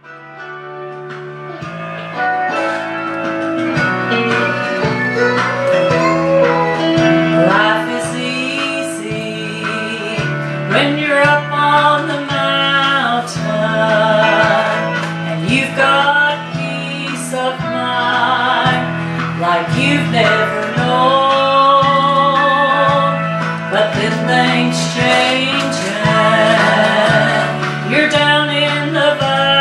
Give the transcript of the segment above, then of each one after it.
Life is easy when you're up on the mountain and you've got peace of mind like you've never known. But then things change and you're down in the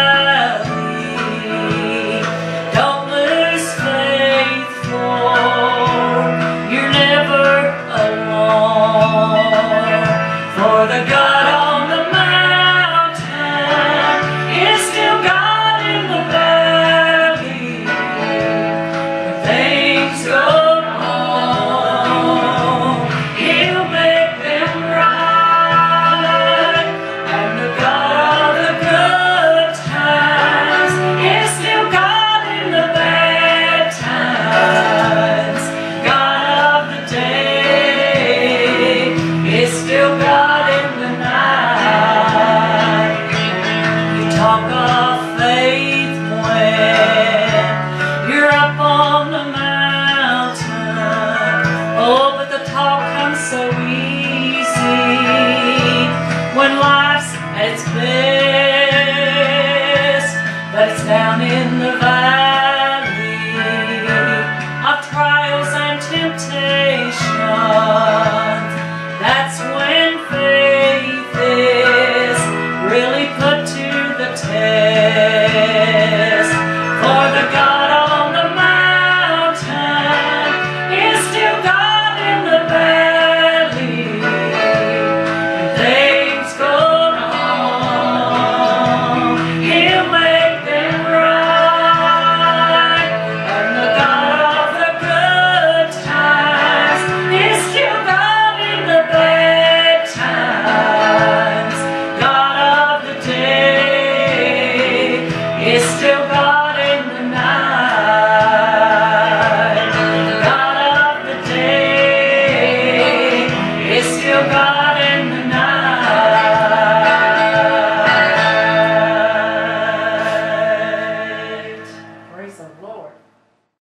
valley. Don't lose faith, for you're never alone. For the God on the mountain is still God in the valley. When things go wrong, He'll make them right. And the God of the good times is still God in the bad times. God of the day is still God in the night. You talk of faith when you're up on the mountain. Oh, but the talk comes so easy when life's at its best. But it's down in the valley of trials and temptations. That's when faith is really put to the test. For the God on the mountain is still God in the valley. When things go wrong, He'll make them right. And the God of the good times is still God in the bad times. God of the day is still God in the night.